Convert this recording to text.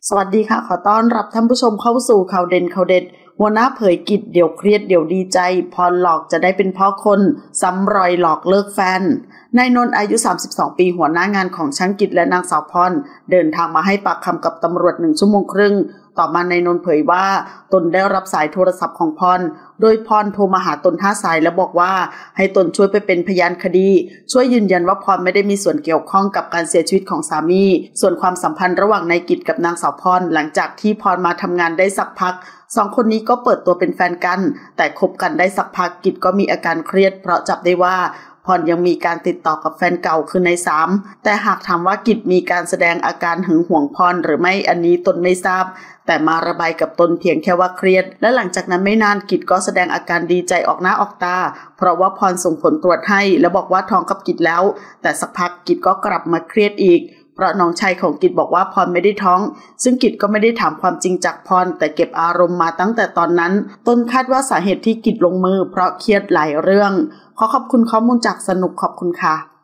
สวัสดีค่ะขอต้อนรับท่านผู้ชมเข้าสู่ข่าวเด่นข่าวเด็ดหัวหน้าเผยกิจเดี๋ยวเครียดเดี๋ยวดีใจพรหลอกจะได้เป็นพ่อคนซ้ำรอยหลอกเลิกแฟนนายนนท์อายุ32ปีหัวหน้างานของช่างกิจและนางสาวพรเดินทางมาให้ปากคำกับตำรวจ1 ชั่วโมงครึ่งต่อมานายนนท์เผยว่าตนได้รับสายโทรศัพท์ของพรโดยพรโทรมาหาตน5 สายและบอกว่าให้ตนช่วยไปเป็นพยานคดีช่วยยืนยันว่าพรไม่ได้มีส่วนเกี่ยวข้องกับการเสียชีวิตของสามีส่วนความสัมพันธ์ระหว่างนายกิจกับนางสาวพรหลังจากที่พรมาทำงานได้สักพัก2 คนนี้ก็เปิดตัวเป็นแฟนกันแต่คบกันได้สักพักกิจก็มีอาการเครียดเพราะจับได้ว่าพรยังมีการติดต่อกับแฟนเก่าคือนายสามแต่หากถามว่ากิจมีการแสดงอาการหึงหวงพรหรือไม่อันนี้ตนไม่ทราบแต่มาระบายกับตนเพียงแค่ว่าเครียดและหลังจากนั้นไม่นานกิจก็แสดงอาการดีใจออกหน้าออกตาเพราะว่าพรส่งผลตรวจให้และบอกว่าท้องกับกิจแล้วแต่สักพักกิจก็กลับมาเครียดอีกเพราะน้องชายของกิจบอกว่าพรไม่ได้ท้องซึ่งกิจก็ไม่ได้ถามความจริงจากพรแต่เก็บอารมณ์มาตั้งแต่ตอนนั้นตนคาดว่าสาเหตุที่กิจลงมือเพราะเครียดหลายเรื่องขอขอบคุณข้อมูลจากสนุกขอบคุณค่ะ